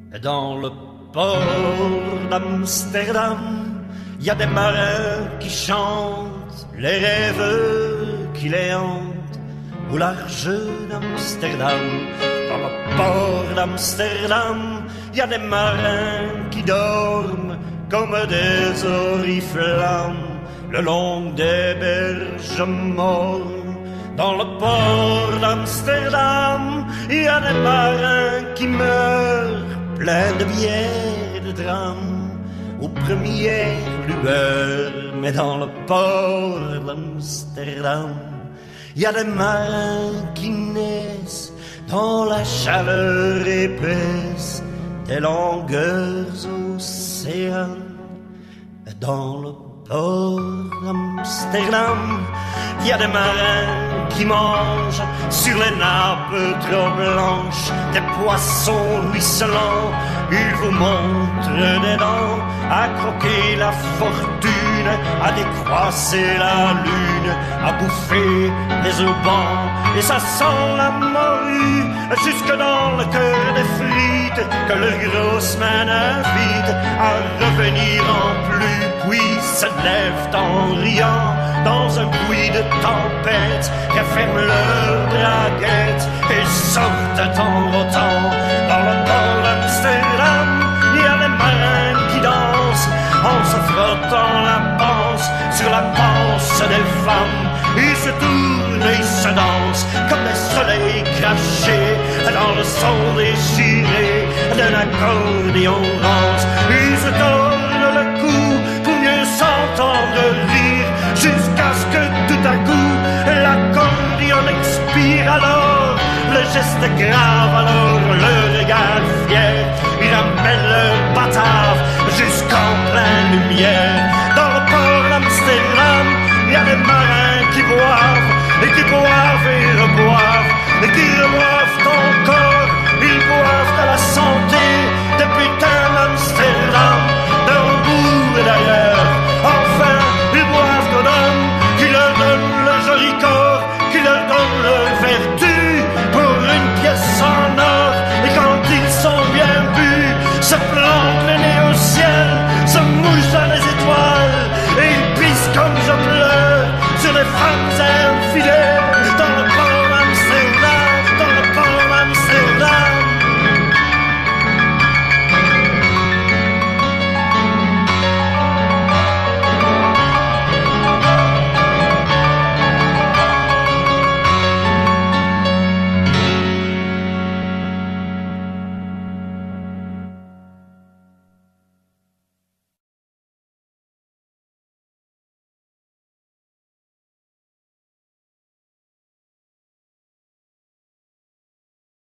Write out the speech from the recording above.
Dans le port d'Amsterdam, il y a des marins qui chantent les rêves qui les hantent au large d'Amsterdam. Dans le port d'Amsterdam, il y a des marins qui dorment comme des oriflammes le long des berges mornes. Dans le port d'Amsterdam, il y a des marins qui meurent pleins de bière et de drames aux premières lueurs. Mais dans le port d'Amsterdam, il y a des marins qui naissent dans la chaleur épaisse des longueurs océanes. Dans le port d'Amsterdam, il y a des marins qui mangent sur les nappes trop blanches des poissons ruisselants. Ils vous montrent des dents à croquer la fortune, à décroisser la lune, à bouffer des aubans. Et ça sent la morue jusque dans le cœur des frites que leurs grosses mains invitent à revenir en pluie, puis se lèvent en riant dans un bruit de tempête, referment leurs braguettes et sortent en rotant. Dans le port d'Amsterdam, il y a des marins qui dansent en se frottant la panse sur la panse des femmes. Ils se tournent et se dansent comme des soleils crachés dans le son déchiré d'un accordéon rance. Ils se tournent le cou pour mieux s'entendre rire, jusqu'à ce que tout à coup l'accordéon expire. Alors le geste grave, alors le regard fier, ils ramènent leur batave jusqu'en pleine lumière. Dans le port d'Amsterdam, il y a des marins qui boivent et qui boivent et reboivent et qui reboivent.